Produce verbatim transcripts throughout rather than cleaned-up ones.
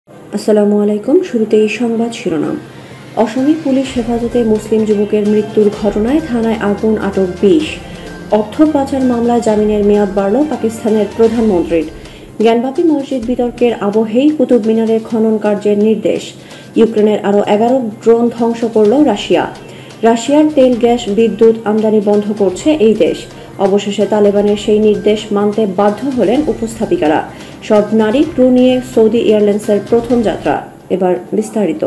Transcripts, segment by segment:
আসসালামু আলাইকুম। শুরুতেই সংবাদ শিরোনাম। অসমে পুলিশ হেফাজতে মুসলিম যুবকের মৃত্যুর ঘটনায় থানায় আগুন, আটক বিশ। অর্থ পাচার মামলায় জামিনের মেয়াদ বাড়ল পাকিস্তানের প্রধানমন্ত্রীর। জ্ঞানবাপী মসজিদ বিতর্কের আবহেই কুতুব মিনারের খনন কার্যের নির্দেশ। ইউক্রেনের আরও এগারো ড্রোন ধ্বংস করল রাশিয়া। রাশিয়ার তেল, গ্যাস, বিদ্যুৎ আমদানি বন্ধ করছে এই দেশ। অবশেষে তালেবানের সেই নির্দেশ মানতে বাধ্য হলেন উপস্থাপিকারা। সব নারী ক্রু নিয়ে সৌদি এয়ারলাইন্সের প্রথম যাত্রা। এবার বিস্তারিত।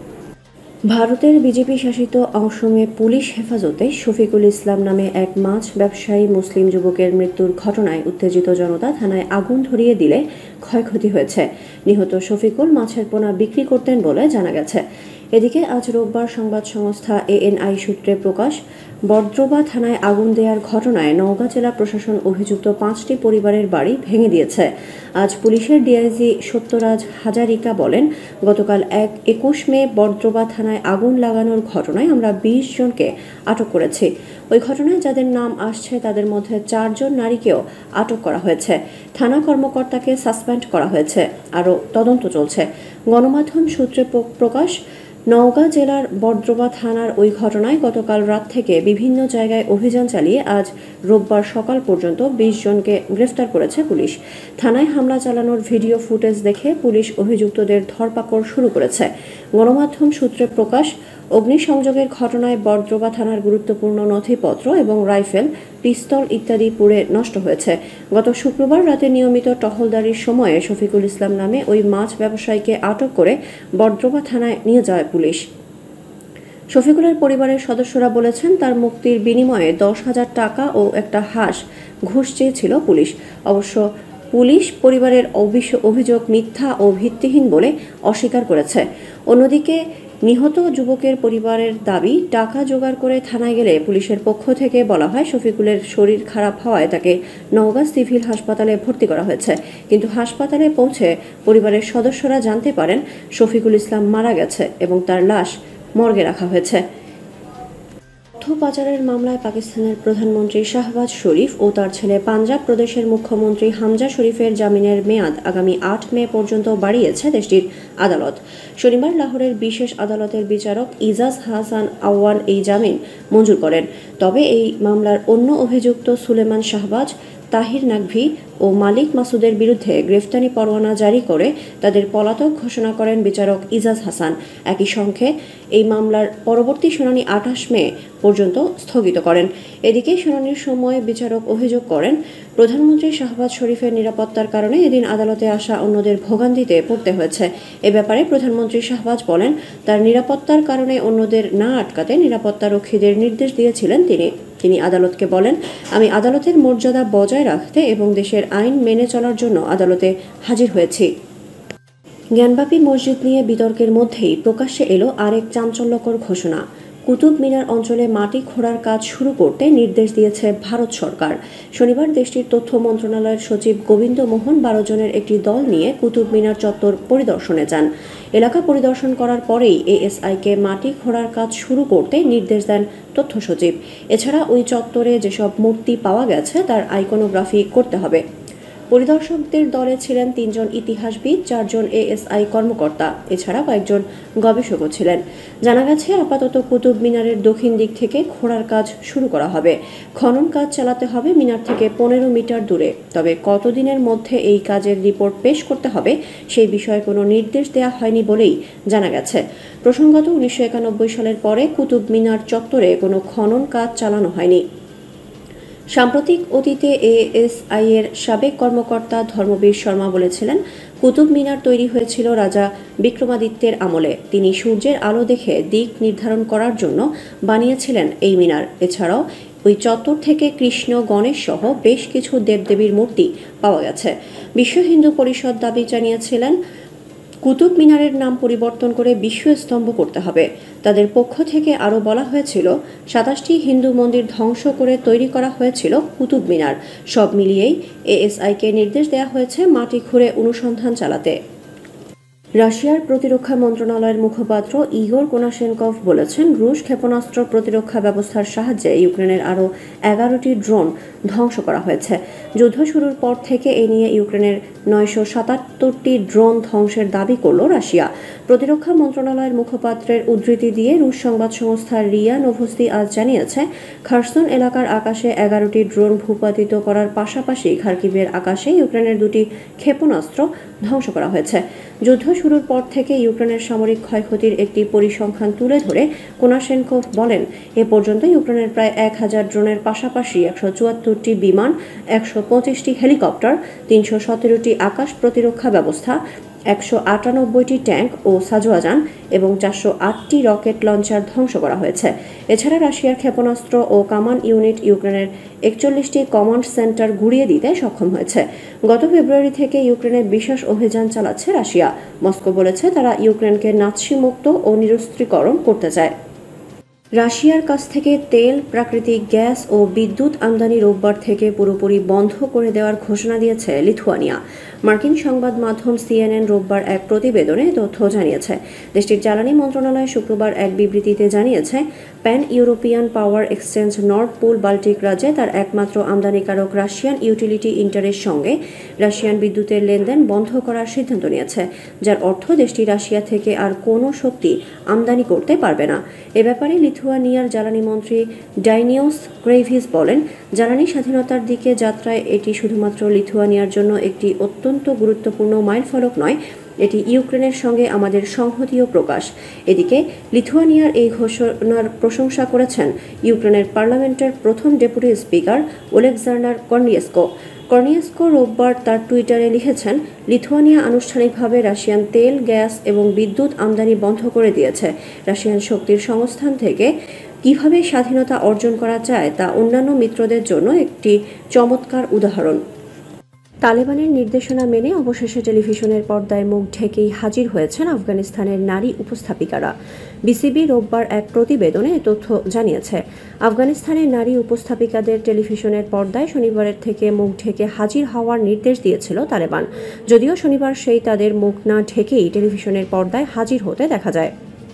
ভারতের বিজেপি শাসিত অসমে পুলিশ হেফাজতে শফিকুল ইসলাম নামে এক মাছ ব্যবসায়ী মুসলিম যুবকের মৃত্যুর ঘটনায় উত্তেজিত জনতা থানায় আগুন ধরিয়ে দিলে ক্ষয়ক্ষতি হয়েছে। নিহত শফিকুল মাছের পোনা বিক্রি করতেন বলে জানা গেছে। এদিকে আজ রোববার সংবাদ সংস্থা এএনআই সূত্রে প্রকাশ, বর্দ্রবা থানায় আগুন দেওয়ার ঘটনায় নওগাঁ জেলা প্রশাসন অভিযুক্ত পাঁচটি পরিবারের বাড়ি ভেঙে দিয়েছে। আজ পুলিশের ডিআইজি সত্যরাজ হাজারিকা বলেন, গতকাল এক একুশ মে বর্দ্রবা থানায় আগুন লাগানোর ঘটনায় আমরা বিশ জনকে আটক করেছি। ওই ঘটনায় যাদের নাম আসছে তাদের মধ্যে চারজন নারীকেও আটক করা হয়েছে। থানা কর্মকর্তাকে সাসপেন্ড করা হয়েছে। আরও তদন্ত চলছে। গণমাধ্যম সূত্রে প্রকাশ, নওগাঁ জেলার বর্দ্রবা থানার ওই ঘটনায় গতকাল রাত থেকে বিভিন্ন জায়গায় অভিযান চালিয়ে আজ রোববার সকাল পর্যন্ত বিশ জনকে গ্রেফতার করেছে পুলিশ। থানায় হামলা চালানোর ভিডিও ফুটেজ দেখে পুলিশ অভিযুক্তদের ধরপাকড় শুরু করেছে। গণমাধ্যম সূত্রে প্রকাশ, অগ্নিসংযোগের ঘটনায় বর্দ্রবা থানার গুরুত্বপূর্ণ নথিপত্র এবং রাইফেল, পিস্তল ইত্যাদি পুড়ে নষ্ট হয়েছে। গত শুক্রবার রাতে নিয়মিত টহলদারির সময়ে শফিকুল ইসলাম নামে ওই মাছ ব্যবসায়ীকে আটক করে বর্দ্রবা থানায় নিয়ে যায় পুলিশ। শফিকুলের পরিবারের সদস্যরা বলেছেন, তার মুক্তির বিনিময়ে দশ হাজার টাকা ও একটা হাঁস ঘুষ চেয়েছিল পুলিশ। অবশ্য পুলিশ পরিবারের অভিযোগ মিথ্যা ও ভিত্তিহীন বলে অস্বীকার করেছে। অন্যদিকে নিহত যুবকের পরিবারের দাবি, টাকা জোগাড় করে থানায় গেলে পুলিশের পক্ষ থেকে বলা হয় শফিকুলের শরীর খারাপ হওয়ায় তাকে নওগাঁ সিভিল হাসপাতালে ভর্তি করা হয়েছে। কিন্তু হাসপাতালে পৌঁছে পরিবারের সদস্যরা জানতে পারেন শফিকুল ইসলাম মারা গেছে এবং তার লাশ মর্গে রাখা হয়েছে। অর্থ পাচারের মামলায় পাকিস্তানের প্রধানমন্ত্রী শাহবাজ শরীফ ও তার ছেলে পাঞ্জাব প্রদেশের মুখ্যমন্ত্রী হামজা শরীফের জামিনের মেয়াদ আগামী আট মে পর্যন্ত বাড়িয়েছে দেশটির আদালত। শনিবার লাহোরের বিশেষ আদালতের বিচারক ইজাজ হাসান আওয়ান এই জামিন মঞ্জুর করেন। তবে এই মামলার অন্য অভিযুক্ত সুলেমান শাহবাজ, তাহির নাকভি ও মালিক মাসুদের বিরুদ্ধে গ্রেফতারি পরোয়ানা জারি করে তাদের পলাতক ঘোষণা করেন বিচারক ইজাজ হাসান। একই সঙ্গে এই মামলার পরবর্তী শুনানি আঠাশ মে পর্যন্ত স্থগিত করেন। এদিকে শুনানির সময় বিচারক অভিযোগ করেন, প্রধানমন্ত্রী শাহবাজ শরীফের নিরাপত্তার কারণে এদিন আদালতে আসা অন্যদের ভোগান্তিতে পড়তে হয়েছে। এ ব্যাপারে প্রধানমন্ত্রী শাহবাজ বলেন, তার নিরাপত্তার কারণে অন্যদের না আটকাতে নিরাপত্তারক্ষীদের নির্দেশ দিয়েছিলেন তিনি। তিনি আদালতকে বলেন, আমি আদালতের মর্যাদা বজায় রাখতে এবং দেশের আইন মেনে চলার জন্য আদালতে হাজির হয়েছি। জ্ঞানবাপী মসজিদ নিয়ে বিতর্কের মধ্যেই প্রকাশ্যে এলো আরেক চাঞ্চল্যকর ঘোষণা। কুতুব মিনার অঞ্চলে মাটি খোঁড়ার কাজ শুরু করতে নির্দেশ দিয়েছে ভারত সরকার। শনিবার দেশটির তথ্য মন্ত্রণালয়ের সচিব গোবিন্দ মোহন বারো জনের একটি দল নিয়ে কুতুব মিনার চত্বর পরিদর্শনে যান। এলাকা পরিদর্শন করার পরেই এএসআইকে মাটি খোঁড়ার কাজ শুরু করতে নির্দেশ দেন তথ্য সচিব। এছাড়া ওই চত্বরে যেসব মূর্তি পাওয়া গেছে তার আইকনোগ্রাফি করতে হবে। পরিদর্শকদের দলে ছিলেন তিনজন ইতিহাসবিদ, চারজন এএসআই কর্মকর্তা, এছাড়া কয়েকজন গবেষকও ছিলেন। জানা গেছে, আপাতত কুতুব মিনারের দক্ষিণ দিক থেকে খোঁড়ার কাজ শুরু করা হবে। খনন কাজ চালাতে হবে মিনার থেকে পনেরো মিটার দূরে। তবে কতদিনের মধ্যে এই কাজের রিপোর্ট পেশ করতে হবে সেই বিষয়ে কোনো নির্দেশ দেওয়া হয়নি বলেই জানা গেছে। প্রসঙ্গত, উনিশশো একানব্বই সালের পরে কুতুব মিনার চত্বরে কোনো খনন কাজ চালানো হয়নি। সাম্প্রতিক অতীতে এএসআই এর সাবেক কর্মকর্তা ধর্মবীর শর্মা বলেছিলেন, কুতুব মিনার তৈরি হয়েছিল রাজা বিক্রমাদিত্যের আমলে। তিনি সূর্যের আলো দেখে দিক নির্ধারণ করার জন্য বানিয়েছিলেন এই মিনার। এছাড়াও ওই চত্বর থেকে কৃষ্ণ, গণেশ সহ বেশ কিছু দেবদেবীর মূর্তি পাওয়া গেছে। বিশ্ব হিন্দু পরিষদ দাবি জানিয়েছিলেন, কুতুব মিনারের নাম পরিবর্তন করে বিশ্ব স্তম্ভ করতে হবে। তাদের পক্ষ থেকে আরও বলা হয়েছিল, সাতাশটি হিন্দু মন্দির ধ্বংস করে তৈরি করা হয়েছিল কুতুব মিনার। সব মিলিয়েই এএসআইকে নির্দেশ দেওয়া হয়েছে মাটি খুঁড়ে অনুসন্ধান চালাতে। রাশিয়ার প্রতিরক্ষা মন্ত্রণালয়ের মুখপাত্র ইগোর কোনাশেনকভ বলেছেন, রুশ ক্ষেপণাস্ত্র প্রতিরক্ষা ব্যবস্থার সাহায্যে ইউক্রেনের আরও এগারোটি ড্রোন ধ্বংস করা হয়েছে। যুদ্ধ শুরুর পর থেকে এ নিয়ে ইউক্রেনের নয়শো সাতাত্তরটি ড্রোন ধ্বংসের দাবি করল রাশিয়া। প্রতিরক্ষা মন্ত্রণালয়ের মুখপাত্রের উদ্ধৃতি দিয়ে রুশ সংবাদ সংস্থা রিয়া নোভোস্তি আজ জানিয়েছে, খারসন এলাকার আকাশে এগারোটি ড্রোন ভূপাতিত করার পাশাপাশি খার্কিভের আকাশে ইউক্রেনের দুটি ক্ষেপণাস্ত্র ধ্বংস করা হয়েছে। যুদ্ধ শুরুর পর থেকে ইউক্রেনের সামরিক ক্ষয়ক্ষতির একটি পরিসংখ্যান তুলে ধরে কোনাশেনকভ বলেন, এ পর্যন্ত ইউক্রেনের প্রায় এক হাজার ড্রোনের পাশাপাশি একশো চুয়াত্তরটি বিমান, একশো পঁচিশটি হেলিকপ্টার, তিনশো সতেরোটি আকাশ প্রতিরক্ষা ব্যবস্থা, একশো আটানব্বইটি ট্যাঙ্ক ও সাজোয়াজান এবং চারশো আটটি রকেট লঞ্চার ধ্বংস করা হয়েছে। এছাড়া রাশিয়ার ক্ষেপণাস্ত্র ও কামান ইউনিট ইউক্রেনের একচল্লিশটি কমান্ড সেন্টার গুঁড়িয়ে দিতে সক্ষম হয়েছে। গত ফেব্রুয়ারি থেকে ইউক্রেনে বিশেষ অভিযান চালাচ্ছে রাশিয়া। মস্কো বলেছে, তারা ইউক্রেনকে নাৎসি মুক্ত ও নিরস্ত্রীকরণ করতে চায়। রাশিয়ার কাছ থেকে তেল, প্রাকৃতিক গ্যাস ও বিদ্যুৎ আমদানি রোববার থেকে পুরোপুরি বন্ধ করে দেওয়ার ঘোষণা দিয়েছে লিথুয়ানিয়া। মার্কিন সংবাদ মাধ্যম সিএনএন রোববার এক প্রতিবেদনে তথ্য জানিয়েছে। দেশটির জ্বালানি মন্ত্রণালয় শুক্রবার এক বিবৃতিতে জানিয়েছে, Pan European power exchange North Pool Baltic রাজ্যে তার একমাত্র আমদানিকারক রাশিয়ান ইউটিলিটি ইন্টারের সঙ্গে রাশিয়ান বিদ্যুতের লেনদেন বন্ধ করার সিদ্ধান্ত নিয়েছে, যার অর্থ দেশটি রাশিয়া থেকে আর কোনো শক্তি আমদানি করতে পারবে না। এ ব্যাপারে লিথুয়ানিয়ার জ্বালানি মন্ত্রী ডাইনিওস গ্রেভিস বলেন, জ্বালানি স্বাধীনতার দিকে যাত্রায় এটি শুধুমাত্র লিথুয়ানিয়ার জন্য একটি অত্যন্ত গুরুত্বপূর্ণ মাইলফলক নয়, এটি ইউক্রেনের সঙ্গে আমাদের সংহতিও প্রকাশ। এদিকে লিথুয়ানিয়ার এই ঘোষণার প্রশংসা করেছেন ইউক্রেনের পার্লামেন্টের প্রথম deputy speaker Oleksandr Korniyenko. Korniyenko রোববার তার টুইটারে লিখেছেন, লিথুয়ানিয়া আনুষ্ঠানিকভাবে রাশিয়ান তেল, গ্যাস এবং বিদ্যুৎ আমদানি বন্ধ করে দিয়েছে। রাশিয়ান শক্তির সংস্থান থেকে কিভাবে স্বাধীনতা অর্জন করা যায় তা অন্যান্য মিত্রদের জন্য একটি চমৎকার উদাহরণ। তালেবানের নির্দেশনা মেনে অবশেষে টেলিভিশনের পর্দায় মুখ ঢেকেই হাজির হয়েছেন আফগানিস্তানের নারী উপস্থাপিকারা। বিসিবি রোববার এক প্রতিবেদনে এ তথ্য জানিয়েছে। আফগানিস্তানের নারী উপস্থাপিকাদের টেলিভিশনের পর্দায় শনিবারের থেকে মুখ ঢেকে হাজির হওয়ার নির্দেশ দিয়েছিল তালেবান, যদিও শনিবার সেই তাদের মুখ না ঢেকেই টেলিভিশনের পর্দায় হাজির হতে দেখা যায়।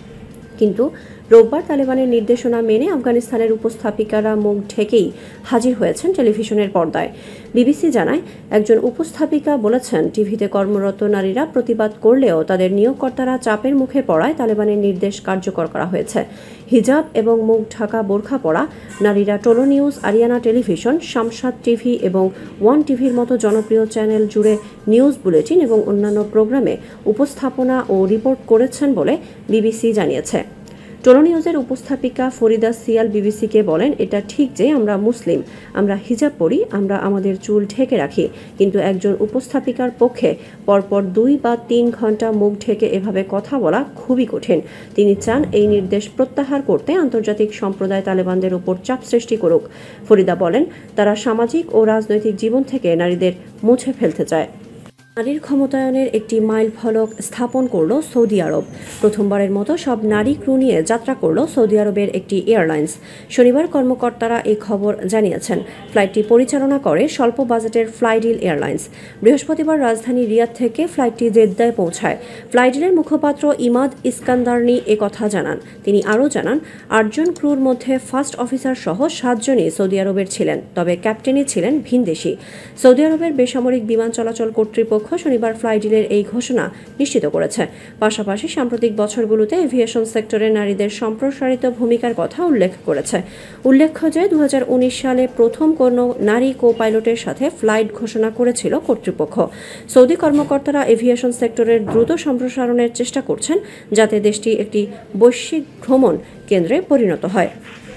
কিন্তু রোববার তালেবানের নির্দেশনা মেনে আফগানিস্তানের উপস্থাপিকারা মুখ ঢেকেই হাজির হয়েছেন টেলিভিশনের পর্দায়। বিবিসি জানায়, একজন উপস্থাপিকা বলেছেন, টিভিতে কর্মরত নারীরা প্রতিবাদ করলেও তাদের নিয়োগকর্তারা চাপের মুখে পড়ায় তালেবানের নির্দেশ কার্যকর করা হয়েছে। হিজাব এবং মুখ ঢাকা বোরখা পরা নারীরা Tolo News, Ariana television, Shamshad TV এবং ওয়ান টিভির মতো জনপ্রিয় চ্যানেল জুড়ে নিউজ বুলেটিন এবং অন্যান্য প্রোগ্রামে উপস্থাপনা ও রিপোর্ট করেছেন বলে বিবিসি জানিয়েছে। টোলো নিউজের উপস্থাপিকা ফরিদা সিয়াল বিবিসিকে বলেন, এটা ঠিক যে আমরা মুসলিম, আমরা হিজাব পরি, আমরা আমাদের চুল ঢেকে রাখি, কিন্তু একজন উপস্থাপিকার পক্ষে পরপর দুই বা তিন ঘন্টা মুখ ঢেকে এভাবে কথা বলা খুবই কঠিন। তিনি চান এই নির্দেশ প্রত্যাহার করতে আন্তর্জাতিক সম্প্রদায় তালেবানদের উপর চাপ সৃষ্টি করুক। ফরিদা বলেন, তারা সামাজিক ও রাজনৈতিক জীবন থেকে নারীদের মুছে ফেলতে চায়। নারীর ক্ষমতায়নের একটি মাইল ফলক স্থাপন করল সৌদি আরব। প্রথমবারের মতো সব নারী ক্রু নিয়ে যাত্রা করল সৌদি আরবের একটি এয়ারলাইন্স। শনিবার কর্মকর্তারা এই খবর জানিয়েছেন। ফ্লাইটটি পরিচালনা করে স্বল্প বাজেটের ফ্লাইডিল এয়ারলাইন্স। বৃহস্পতিবার রাজধানী রিয়াদ থেকে ফ্লাইটটি জেদ্দায় পৌঁছায়। ফ্লাইডিলের মুখপাত্র ইমাদ ইস্কান্দারনি এ কথা জানান। তিনি আরও জানান, আটজন ক্রুর মধ্যে ফার্স্ট অফিসার সহ সাতজনই সৌদি আরবের ছিলেন, তবে ক্যাপ্টেনই ছিলেন ভিনদেশি। সৌদি আরবের বেসামরিক বিমান চলাচল কর্তৃপক্ষ শনিবার ফ্লাইডিলের এই ঘোষণা নিশ্চিত করেছে। পাশাপাশি সাম্প্রতিক বছরগুলোতে এভিয়েশন সেক্টরে নারীদের সম্প্রসারিত ভূমিকার কথা উল্লেখ করেছে। উল্লেখ্য যে দু হাজার উনিশ সালে প্রথম কোনো নারী কো পাইলটের সাথে ফ্লাইট ঘোষণা করেছিল কর্তৃপক্ষ। সৌদি কর্মকর্তারা এভিয়েশন সেক্টরের দ্রুত সম্প্রসারণের চেষ্টা করছেন, যাতে দেশটি একটি বৈশ্বিক ভ্রমণ কেন্দ্রে পরিণত হয়।